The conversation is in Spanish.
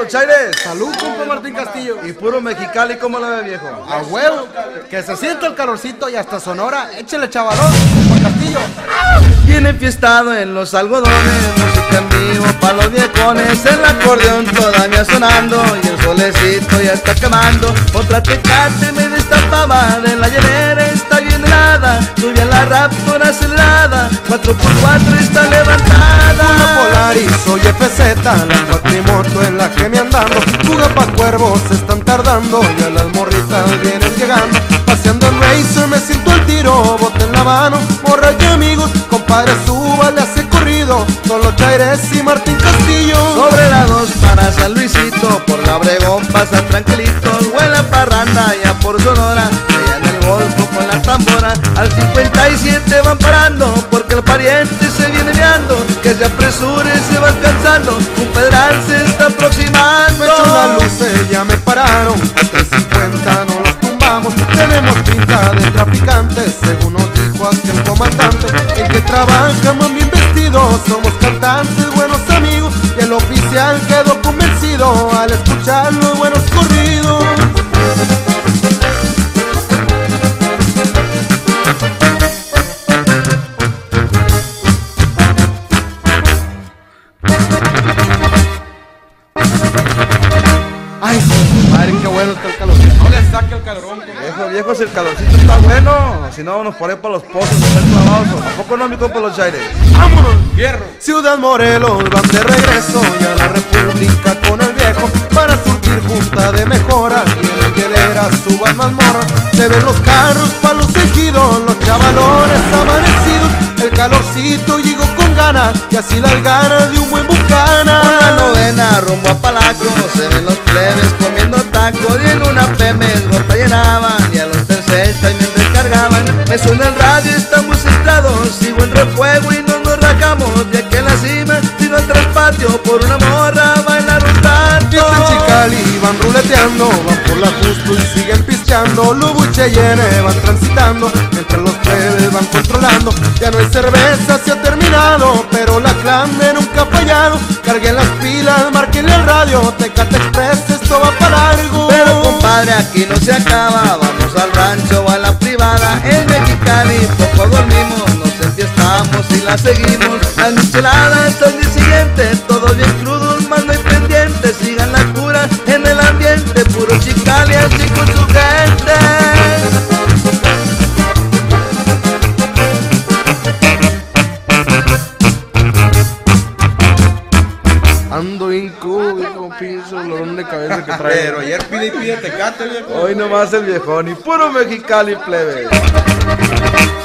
Chaires. Salud, compa Martín Castillo. Y puro Mexicali, ¿cómo la ve, viejo? A huevo, que se sienta el calorcito y hasta Sonora. Échale, chavalón, compa Castillo. Bien enfiestado en los algodones, música en vivo pa' los viejones, el acordeón todavía sonando y el solecito ya está quemando. Otra Tecate me destapaba de la hielera, está bien helada, subía la Raptor acelerada, 4x4 está levantada. Una Polaris, soy FZ, la cuatrimoto en la que me andando. Fuga pa' cuervos, se están tardando, ya las morritas vienen llegando. Paseando en Racer me siento al tiro, bote en la mano, morra y amigos, compadre suba, le hace corrido, con los Chaires y Martín Castillo. Sobre la 2 para San Luisito, por la Obregón pasa tranquilito, huele parranda ya por Sonora, allá en el Golfo con la tambora, al 57 van parando, porque el pariente se viene viando, que se apresure, se va alcanzando, un pedral se está aproximando. Me echan las luces, ya me pararon, a 350 no los tumbamos, tenemos pinta de traficantes, según nos dijo aquel comandante. El que trabaja muy bien vestido, somos cantantes, buenos amigos, y el oficial quedó convencido al escuchar los buenos corridos. Ay, madre, qué bueno está el calorcito. No le saque el calorón. Viejo, si el calorcito está bueno, si no nos ponemos para los pozos, estar clavados. ¿A poco no, mi compa, los Chaires? ¡Vámonos! ¡Hierro! Ciudad Morelos van de regreso ya a la República con el viejo para surtir junta de mejora. Y en la hielera suban más morras, se ven los carros pa' los ejidos, los chavalones amanecidos. El calorcito llegó con ganas y así las ganas de un buen bucana. Con la novena rumbo a Palaco, se ven los plebes comiendo tacos y en una PM gota llenaban y a los terceros también descargaban. Me suena el radio, estamos centrados, sigo en refuego y no nos rajamos de aquí a la cima, sino al traspatio por una morra a bailar un rato. Y en Chicali van ruleteando, van por la Justo y siguen pisteando. Lubuche y N van transitando, mientras los plebes van controlando. Ya no hay cerveza, se ha terminado, pero la Clambe nunca ha fallado. Carguen las pilas, márquenle al radio, Tecate Express, esto va para largo. Pero compadre, aquí no se acaba, vamos al rancho o a la privada. En Mexicali poco dormimos, nos enfiestamos y la seguimos. Las micheladas al día siguiente, todos bien crudos, más no hay pendientes. Sigan la cura en el ambiente, puro Chicali así con su gente. Ando incómodo, pienso, dolor de cabeza que trae. Pero ayer pide y pide Tecate, viejo. Hoy nomás el viejón y puro Mexicali, plebe.